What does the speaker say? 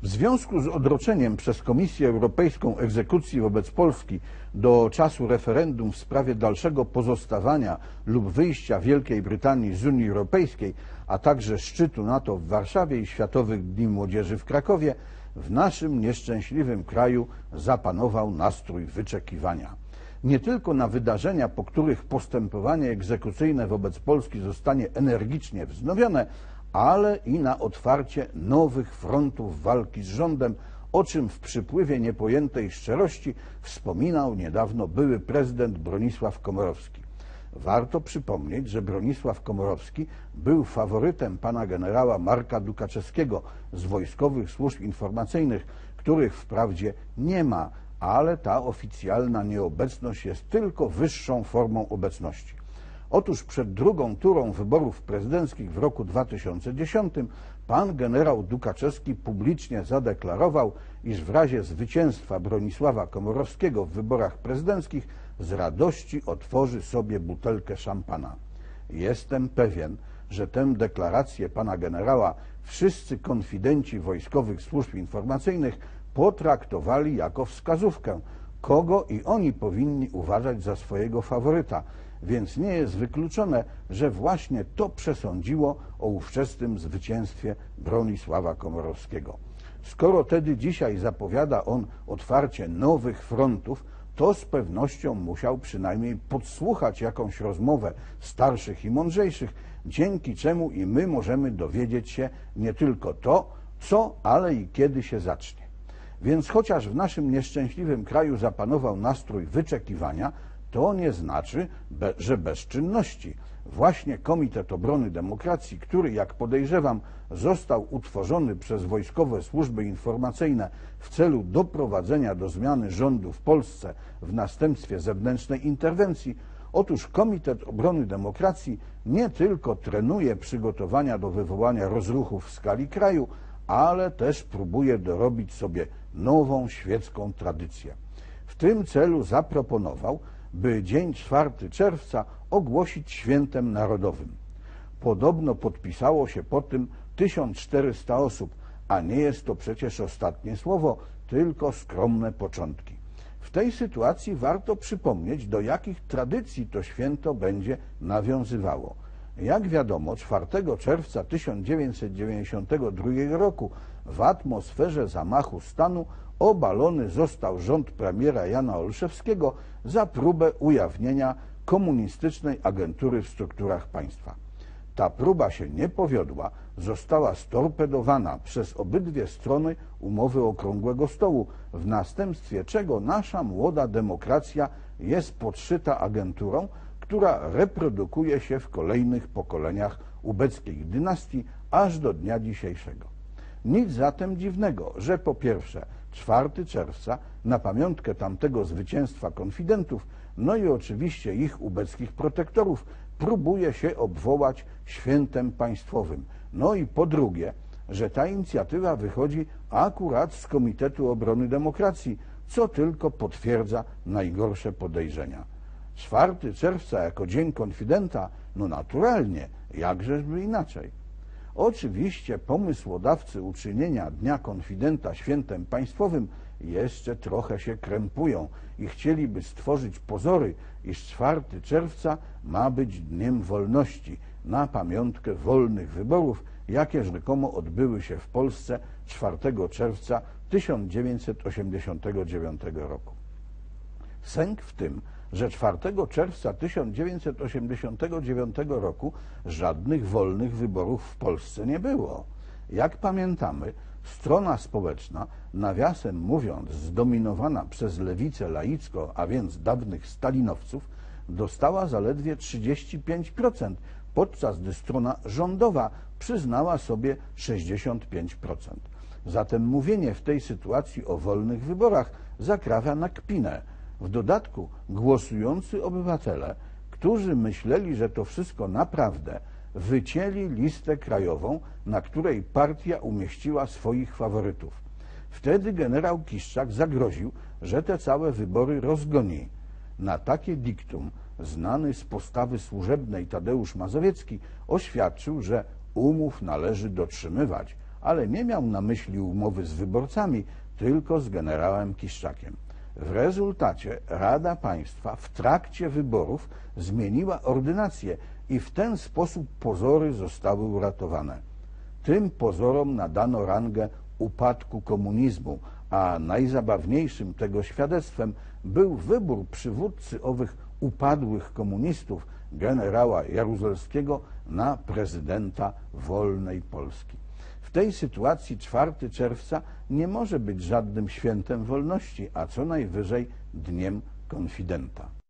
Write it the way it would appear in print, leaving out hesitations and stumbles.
W związku z odroczeniem przez Komisję Europejską egzekucji wobec Polski do czasu referendum w sprawie dalszego pozostawania lub wyjścia Wielkiej Brytanii z Unii Europejskiej, a także szczytu NATO w Warszawie i Światowych Dni Młodzieży w Krakowie, w naszym nieszczęśliwym kraju zapanował nastrój wyczekiwania. Nie tylko na wydarzenia, po których postępowanie egzekucyjne wobec Polski zostanie energicznie wznowione, ale i na otwarcie nowych frontów walki z rządem, o czym w przypływie niepojętej szczerości wspominał niedawno były prezydent Bronisław Komorowski. Warto przypomnieć, że Bronisław Komorowski był faworytem pana generała Marka Dukaczewskiego z Wojskowych Służb Informacyjnych, których wprawdzie nie ma, ale ta oficjalna nieobecność jest tylko wyższą formą obecności. Otóż przed drugą turą wyborów prezydenckich w roku 2010 pan generał Dukaczewski publicznie zadeklarował, iż w razie zwycięstwa Bronisława Komorowskiego w wyborach prezydenckich z radości otworzy sobie butelkę szampana. Jestem pewien, że tę deklarację pana generała wszyscy konfidenci Wojskowych Służb Informacyjnych potraktowali jako wskazówkę, kogo i oni powinni uważać za swojego faworyta, więc nie jest wykluczone, że właśnie to przesądziło o ówczesnym zwycięstwie Bronisława Komorowskiego. Skoro tedy dzisiaj zapowiada on otwarcie nowych frontów, to z pewnością musiał przynajmniej podsłuchać jakąś rozmowę starszych i mądrzejszych, dzięki czemu i my możemy dowiedzieć się nie tylko to, co, ale i kiedy się zacznie. Więc chociaż w naszym nieszczęśliwym kraju zapanował nastrój wyczekiwania, to nie znaczy, że bezczynności. Właśnie Komitet Obrony Demokracji, który, jak podejrzewam, został utworzony przez Wojskowe Służby Informacyjne w celu doprowadzenia do zmiany rządu w Polsce w następstwie zewnętrznej interwencji, otóż Komitet Obrony Demokracji nie tylko trenuje przygotowania do wywołania rozruchów w skali kraju, ale też próbuje dorobić sobie nową świecką tradycję. W tym celu zaproponował, by dzień 4 czerwca ogłosić świętem narodowym. Podobno podpisało się po tym 1400 osób, a nie jest to przecież ostatnie słowo, tylko skromne początki. W tej sytuacji warto przypomnieć, do jakich tradycji to święto będzie nawiązywało. Jak wiadomo, 4 czerwca 1992 roku w atmosferze zamachu stanu obalony został rząd premiera Jana Olszewskiego za próbę ujawnienia komunistycznej agentury w strukturach państwa. Ta próba się nie powiodła, została storpedowana przez obydwie strony umowy Okrągłego Stołu, w następstwie czego nasza młoda demokracja jest podszyta agenturą, która reprodukuje się w kolejnych pokoleniach ubeckiej dynastii aż do dnia dzisiejszego. Nic zatem dziwnego, że po pierwsze 4 czerwca na pamiątkę tamtego zwycięstwa konfidentów, no i oczywiście ich ubeckich protektorów, próbuje się obwołać świętem państwowym. No i po drugie, że ta inicjatywa wychodzi akurat z Komitetu Obrony Demokracji, co tylko potwierdza najgorsze podejrzenia. 4 czerwca jako Dzień Konfidenta, no naturalnie, jakżeżby inaczej. Oczywiście pomysłodawcy uczynienia Dnia Konfidenta świętem państwowym jeszcze trochę się krępują i chcieliby stworzyć pozory, iż 4 czerwca ma być dniem wolności na pamiątkę wolnych wyborów, jakie rzekomo odbyły się w Polsce 4 czerwca 1989 roku. Sęk w tym, że 4 czerwca 1989 roku żadnych wolnych wyborów w Polsce nie było. Jak pamiętamy, strona społeczna, nawiasem mówiąc zdominowana przez lewicę laicką, a więc dawnych stalinowców, dostała zaledwie 35%, podczas gdy strona rządowa przyznała sobie 65%. Zatem mówienie w tej sytuacji o wolnych wyborach zakrawia na kpinę. W dodatku głosujący obywatele, którzy myśleli, że to wszystko naprawdę, wycięli listę krajową, na której partia umieściła swoich faworytów. Wtedy generał Kiszczak zagroził, że te całe wybory rozgoni. Na takie diktum znany z postawy służebnej Tadeusz Mazowiecki oświadczył, że umów należy dotrzymywać, ale nie miał na myśli umowy z wyborcami, tylko z generałem Kiszczakiem. W rezultacie Rada Państwa w trakcie wyborów zmieniła ordynację i w ten sposób pozory zostały uratowane. Tym pozorom nadano rangę upadku komunizmu, a najzabawniejszym tego świadectwem był wybór przywódcy owych upadłych komunistów, generała Jaruzelskiego, na prezydenta wolnej Polski. W tej sytuacji 4 czerwca nie może być żadnym świętem wolności, a co najwyżej dniem konfidenta.